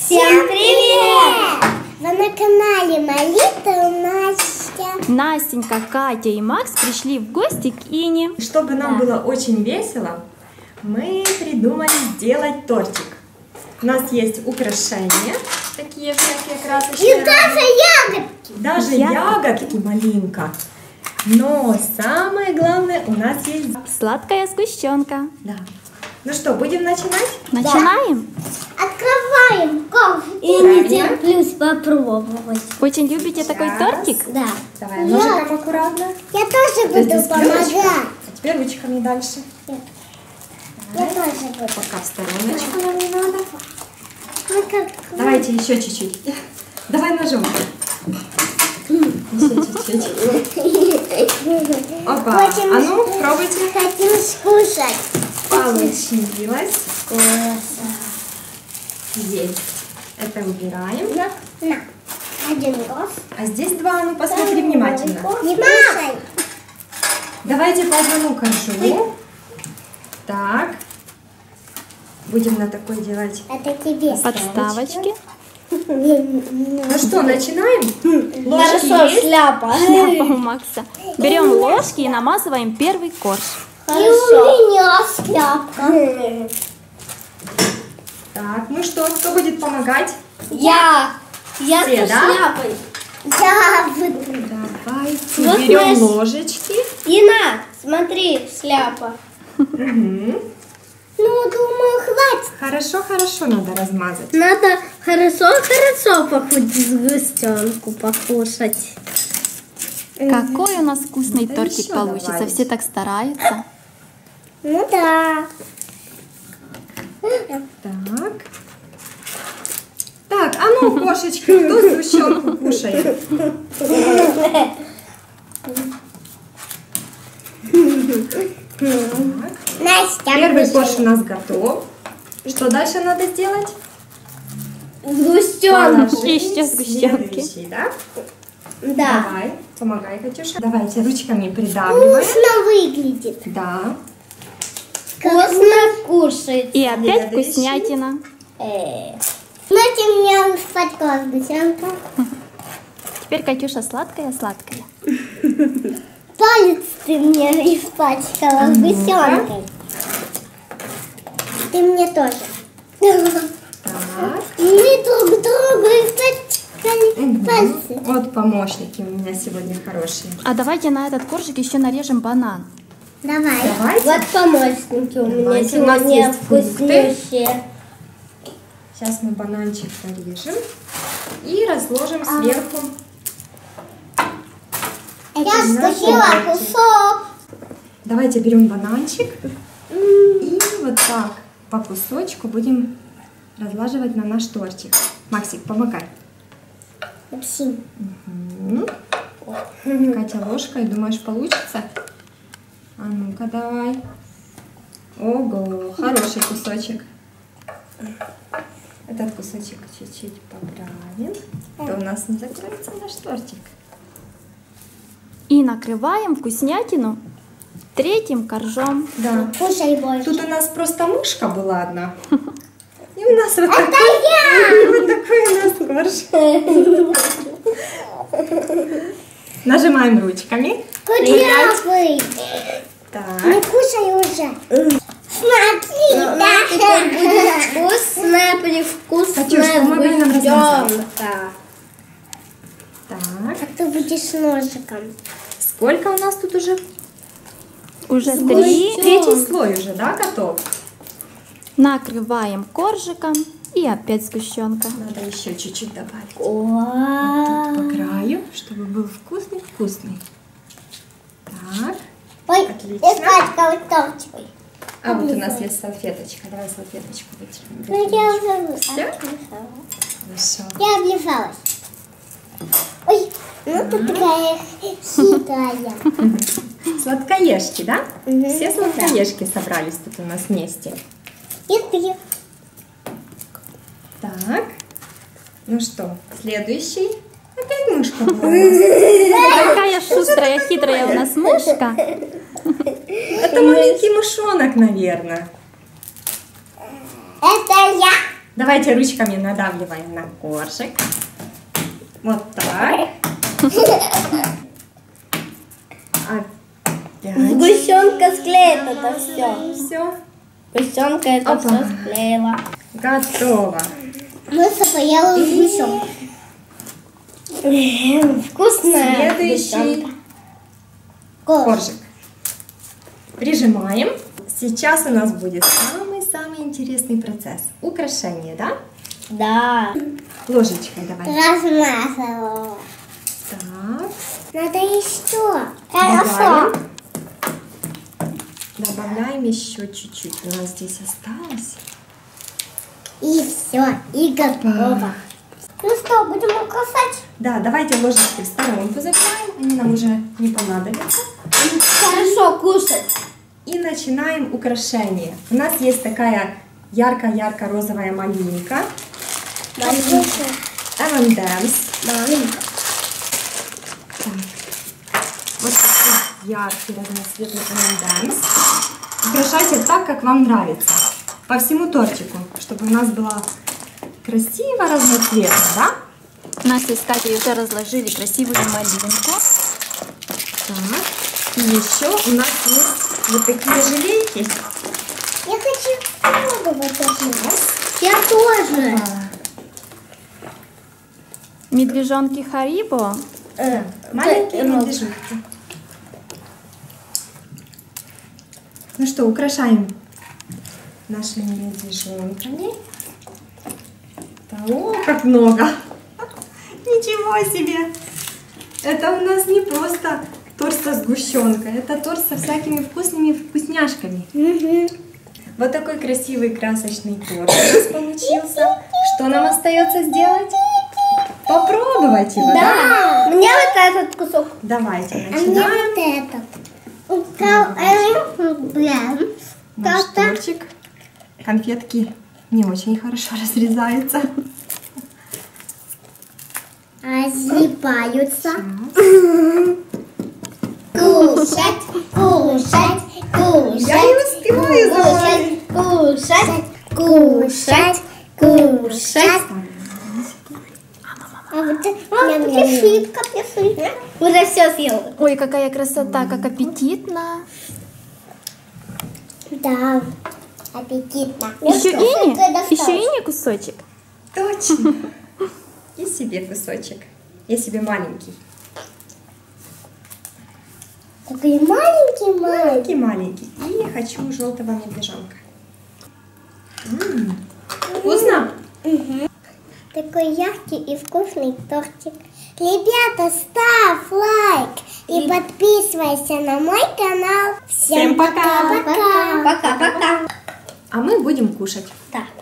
Всем привет! Вы на канале Малита Настя. Настенька, Катя и Макс пришли в гости к Ине. Чтобы нам было очень весело, мы придумали сделать тортик. У нас есть украшения, такие всякие красочные. И даже ягодки. Даже ягодки, малинка. Но самое главное, у нас есть... Сладкая сгущенка. Да. Ну что, будем начинать? Начинаем? Открываем ковш. И не терплюсь попробовать. Очень любите такой тортик? Да. Давай, ножиком аккуратно. Я тоже буду Здесь помогать. пленочка. А теперь ручками дальше. Я тоже буду. Пока в стороночку нам не надо. Только... Давайте еще чуть-чуть. Давай ножом. Еще чуть-чуть. Опа. Хотим- А ну, пробуйте. Хотим скушать. Получилось. Вкусно. Есть. Это убираем. На. Один раз. А здесь два. Ну, посмотри внимательно. Не кушай. Давайте по одному коржу. Так. Будем на такой делать. Это тебе. Подставочки. Ну что, начинаем? Хорошо, Ложки есть? шляпа. Шляпа у Макса. Берем ложки и намазываем первый корж. И у меня шляпка. Так, ну что, кто будет помогать? Я Все, с да? шляпой. Я буду. Давайте Вот берем наш- ложечки. Ина, смотри, шляпа. Мгм. Ну, думаю, хватит. Хорошо, хорошо надо размазать. Надо хорошо похудеть сгустенку покушать. Какой у нас вкусный Да тортик еще получится. добавить. Все так стараются. Ну да. Так. Так, а ну, кошечка, кто сгущенку кушает? Так. Настя, Первый корж у нас готов. Что дальше надо сделать? сгустенку. Положить Еще сгущенки. следующий, да? Да. Давай, помогай, Катюша. Давайте ручками придавливаем. Вкусно выглядит. Да. Вкусно кушать. И опять Следующий. вкуснятина. Знаете, у меня испачкалась сгустенка. Теперь Катюша сладкая-сладкая. Палец ты мне испачкала сгустенкой. Ты мне тоже. Так. Мы друг другу испачкали пальцы. Вот помощники у меня сегодня хорошие. А давайте на этот коржик еще нарежем банан. Давай. Давайте. Вот помощники у меня Давайте, у нас сегодня есть фрукты. вкуснейшие. Сейчас мы бананчик порежем и разложим сверху. Я на скусила тортик. кусок. Давайте берем бананчик и вот так по кусочку будем разлаживать на наш тортик. Максик, помогай. Максим. Катя ложкой, думаешь, получится? А ну-ка, давай. Ого, хороший кусочек. Этот кусочек чуть-чуть поправим. То у нас не закроется наш тортик. И накрываем вкуснятину третьим коржом. Да. Кушай больше. Тут у нас просто мышка была одна. И у нас вот Это такой, я! вот такой у нас корж. Нажимаем ручками. Кудрявый. Так. Ну кушай уже. Смотри, да. Теперь будет вкусная, Катюш, привкусная помогай нам размазать. сгущенка. Так. А ты будешь ножиком. Сколько у нас тут уже? Уже Сгущенка. Третий слой уже, да, готов? Накрываем коржиком и опять сгущенка. Надо еще чуть-чуть добавить. Вау. По краю, чтобы был вкусный-вкусный. Так. Ой, Отлично. испачкалась тортикой. А вот у нас есть салфеточка. Давай салфеточку вытерем. Ну я уже Всё? облизалась. Хорошо. Я облизалась. Ой, ну ты такая хитрая. Сладкоежки, да? Мгм. Все сладкоежки собрались тут у нас вместе. И ты. Так. Ну что, следующий. Опять мышка была у нас. Какая шустрая, хитрая у нас мышка. Это маленький мышонок, наверное. Это я. Давайте ручками надавливаем на коржик. Вот так. Опять. Сгущенка склеит это все. Все. Сгущенка это Опа. все склеила. Готово. Мыса поела сгущенку. Вкусная Следующий сгущенка. коржик. Прижимаем. Сейчас у нас будет самый-самый интересный процесс. Украшение, да? Да. Ложечкой давай. Размазала. Так. Надо еще. Добавим. Добавляем еще чуть-чуть. У нас здесь осталось. И все, и готово. Ну что, будем украшать? Да, давайте ложечки в сторонку забираем. Они нам уже не понадобятся. Хорошо кушать. И начинаем украшение. У нас есть такая ярко-ярко-розовая малинка. M&M's. Маленько. Вот такой яркий разноцветный M&M's. Украшайте так, как вам нравится. По всему тортику, чтобы у нас было красиво, разноцветно, да? Настя с Катей уже разложили красивую малинку. Так. И еще у нас есть вот такие желейки. Я хочу пробовать это. Я тоже. Медвежонки Харибо. Маленькие медвежонки. Ну что, украшаем нашими медвежонками. О, как много! Ничего себе! Это у нас не просто торт со сгущенкой, это торт со всякими вкусными вкусняшками. Вот такой красивый красочный торт у нас получился. Что нам остается сделать? Попробовать его, да? Да. Мне вот этот кусок. Давайте А мне начинаем. вот этот. Наш тортик. Конфетки не очень хорошо разрезаются. Осыпаются. Кушать, кушать, кушать. Я не успеваю заварить. Кушать, кушать, кушать. А вот пиши. Уже все съел. Ой, какая красота, как аппетитно. Да, аппетитно. Еще Ине кусочек. Точно. И себе кусочек. Я себе маленький. Такой маленький. Маленький. И я хочу желтого медвежонка. Вкусно? Такой яркий и вкусный тортик. Ребята, ставь лайк и подписывайся на мой канал. Всем пока. Пока-пока. А мы будем кушать. Да.